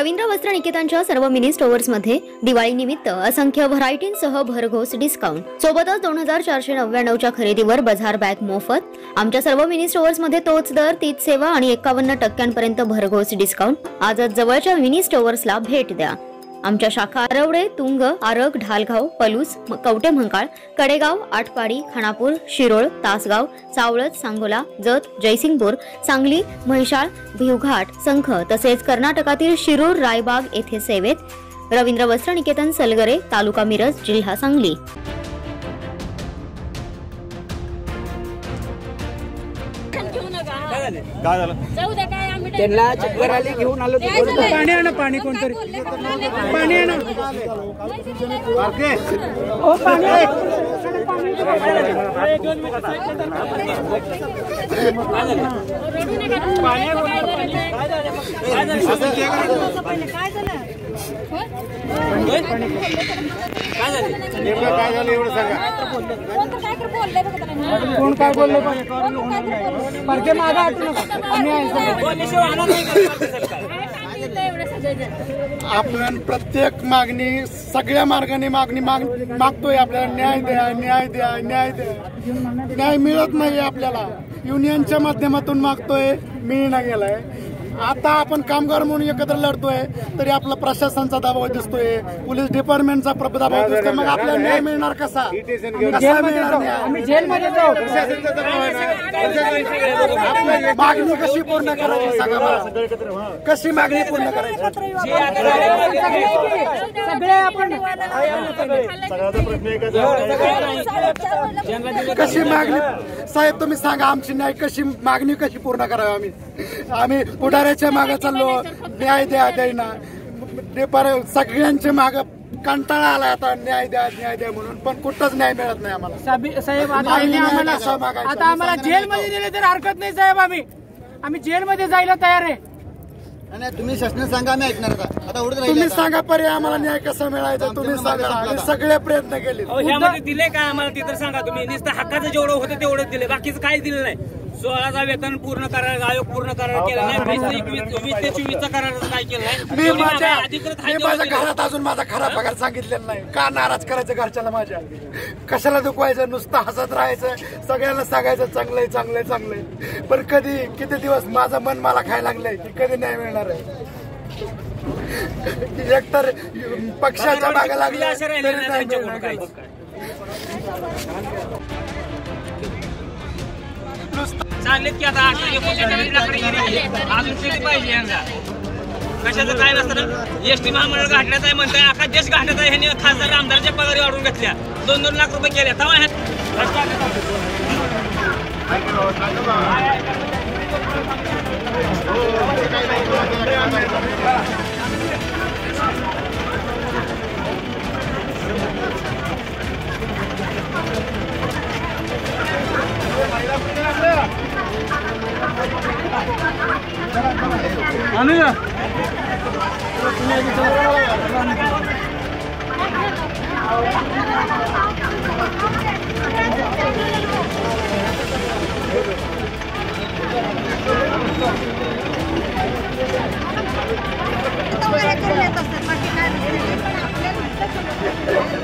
रवींद्र वस्त्र निकेतनच्या सर्व मिनी स्टोअर्समध्ये दिवाळीनिमित्त असंख्य व्हरायटींसह भरघोस डिस्काउंट। सोबतच 2499च्या खरेदीवर बझार बॅग मोफत। आमच्या सर्व मिनी स्टोअर्समध्ये तोच दर, तीच सेवा आणि 51% भरघोस डिस्काउंट। आजच जवळच्या मिनी स्टोअर्सला भेट द्या। आमच्या शाखा आरवडे, तुंग, आरग, ढालगाव, पलूस, कवटेमंकाळ, कडेगाव, आटपाडी, खानापूर, शिरोळ, तासगाव, सावळत, सांगोला, जत, जयसिंगपूर, सांगली, म्हैसाळ, भिवघाट, संख तसेच कर्नाटकातील शिरूर, रायबाग येथे सेवेत। रवींद्र वस्त्र निकेतन, सलगरे, तालुका मिरज, जिल्हा सांगली। त्यांना चक्कर आली, घेऊन आलो। पाणी आणा, पाणी कोणतरी पाणी आणा। ओ पाणी कोण काय बोलले? पारखे मागा आपण प्रत्येक मागणी, सगळ्या मार्गाने मागतोय। आपल्याला न्याय द्या, न्याय द्या, न्याय द्या। न्याय मिळत नाही आपल्याला। युनियनच्या माध्यमातून मागतोय, मिळणं गेलाय। आता आपण कामगार म्हणून एकत्र लढतोय, तरी आपला प्रशासनाचा दबाव दिसतोय, पोलीस डिपार्टमेंटचा दबाव दिसतोय। मग आपल्याला न्याय मिळणार कसा? आम्ही जेलमध्ये जाऊ। मागणी कशी पूर्ण करायची सांगा मला? कशी मागणी पूर्ण करायची? सगळे आपण कशी मागणी? साहेब तुम्ही सांगा, आमची न्याय कशी, मागणी कशी पूर्ण करावी? आम्ही पुढाऱ्याच्या मागे चाललो, न्याय द्या, देईना। सगळ्यांच्या मागे कंटाळा आला आता, न्याय द्या, न्याय द्या म्हणून, पण कुठंच न्याय मिळत नाही आम्हाला। साहेब आता आम्हाला जेलमध्ये नेले तर हरकत नाही साहेब। आम्ही जेलमध्ये जायला तयार आहे। नाही, तुम्ही शासन सांगा, आम्ही ऐकणार का? आता तुम्ही सांगा पर्याय, आम्हाला न्याय कसा मिळायचा तुम्ही सांगा। आम्ही सगळे प्रयत्न केले। ह्यामध्ये दिले काय आम्हाला? ते तर सांगा तुम्ही। नुसतं हक्काचं जेवढं होतं तेवढंच दिले, बाकीचं काय दिलं नाही। 16चा वेतन पूर्ण करार, आयोग पूर्ण करार केला नाही। 20 ते 24चा करार काय केलं नाही। मी माझ्या घरात अजून माझा खराब पगार सांगितलेला नाही। का नाराज करायचं घरच्याला? माझ्या कशाला दुखवायचं? नुसतं हसत राहायचं, सगळ्यांना सांगायचं चांगलंय, चांगलंय, चांगलंय। पण कधी, किती दिवस माझं मन मला खायला लागलंय की कधी न्याय मिळणार आहे? एकतर पक्षाच्या मागे लागले तरी नाही मिळणार। चाललेत की आता अजून किती पाहिजे यांना? कशाचं काय नसतं। एसटी महामंडळ गाठण्यात आहे म्हणताय, अख्खा देश गाठण्यात आहे। ह्यांनी खासदार आमदारच्या पगारी वाढवून घेतल्या, 2-2 लाख रुपये केले। तेव्हा तो